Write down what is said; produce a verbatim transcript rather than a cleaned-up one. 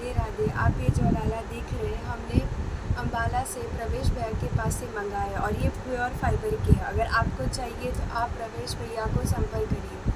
राधे राधे। आप ये जो लाला देख रहे हैं हमने अम्बाला से प्रवेश भैया के पास से मंगाया है और ये प्योर फाइबर की है। अगर आपको चाहिए तो आप प्रवेश भैया को संपर्क करिए।